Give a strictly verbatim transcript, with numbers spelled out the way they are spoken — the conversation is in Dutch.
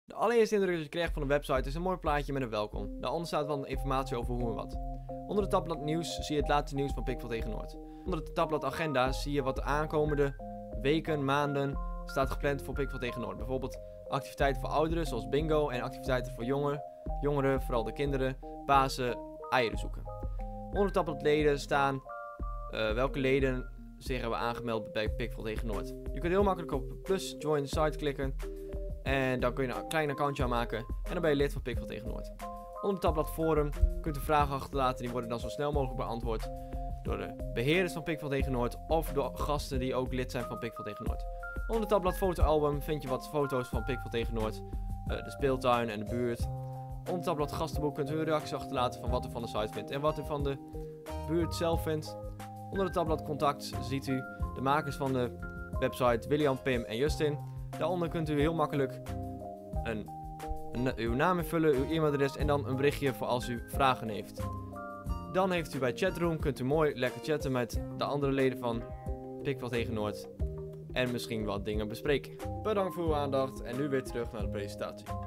De allereerste indruk dat je krijgt van een website is een mooi plaatje met een welkom. Daaronder staat wel informatie over hoe en wat. Onder het tabblad nieuws zie je het laatste nieuws van Pikveld tegen Noord. Onder het tabblad agenda zie je wat de aankomende weken, maanden staat gepland voor Pikveld tegen Noord. Bijvoorbeeld activiteiten voor ouderen zoals bingo en activiteiten voor jongeren, jongeren, vooral de kinderen, Pasen, eieren zoeken. Onder het tabblad leden staan uh, welke leden zich hebben aangemeld bij Pikveld tegen Noord. Je kunt heel makkelijk op plus join the site klikken en dan kun je een klein accountje aanmaken en dan ben je lid van Pikveld tegen Noord. Onder het tabblad forum kunt u vragen achterlaten, die worden dan zo snel mogelijk beantwoord door de beheerders van Pikveld tegen Noord of door gasten die ook lid zijn van Pikveld tegen Noord. Onder het tabblad fotoalbum vind je wat foto's van Pikveld tegen Noord, uh, de speeltuin en de buurt. Onder het tabblad gastenboek kunt u een reactie achterlaten van wat u van de site vindt en wat u van de buurt zelf vindt. Onder het tabblad contact ziet u de makers van de website William, Pim en Justin. Daaronder kunt u heel makkelijk een, een, uw naam invullen, uw e-mailadres en dan een berichtje voor als u vragen heeft. Dan heeft u bij chatroom, kunt u mooi lekker chatten met de andere leden van Pikveld tegen Noord. En misschien wat dingen bespreken. Bedankt voor uw aandacht en nu weer terug naar de presentatie.